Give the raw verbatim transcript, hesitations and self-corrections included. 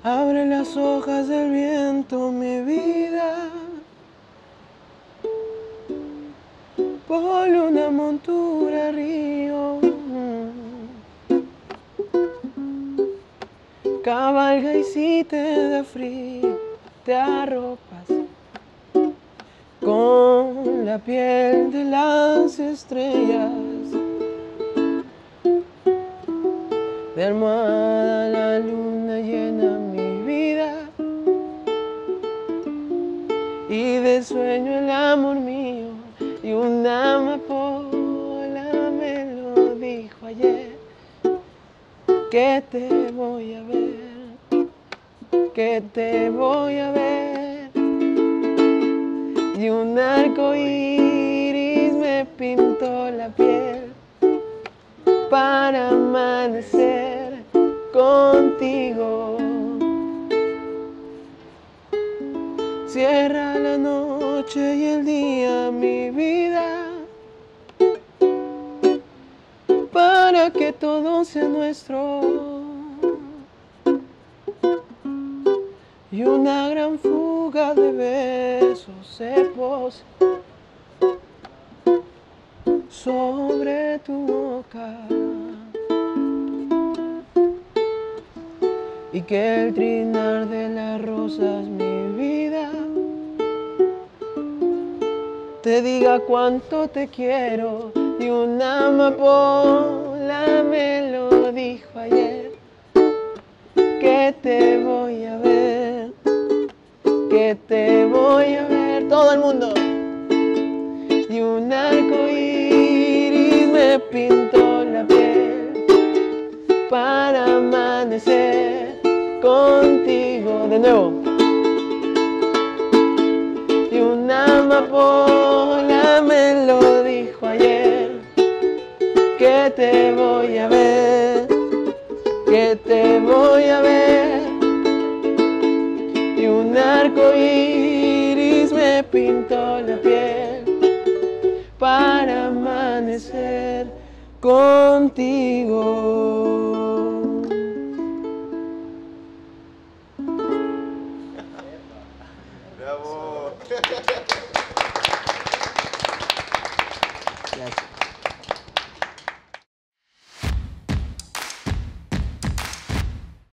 Abre las hojas del viento, mi vida. Ponle una montura, río. Cabalga y si te da frío, te arropas con la piel de las estrellas. De almohada la luna llena mi vida y de sueño el amor mío. Y una amapola me lo dijo ayer, que te voy a ver, que te voy a ver. Y un arco iris me pintó la piel para amanecer contigo. Cierra la noche y el día, mi vida, para que todo sea nuestro. Y una gran fuga de besos se posa sobre tu boca. Y que el trinar de las rosas, mi vida, te diga cuánto te quiero. Y una amapola me lo dijo ayer, que te voy a ver, que te voy a ver. Todo el mundo. Y un arco iris me pintó la piel para amanecer contigo. De nuevo. Y una amapola me lo dijo ayer, que te voy a ver, que te voy a ver. Y un arco iris me pintó la piel para amanecer contigo. Bravo. Gracias.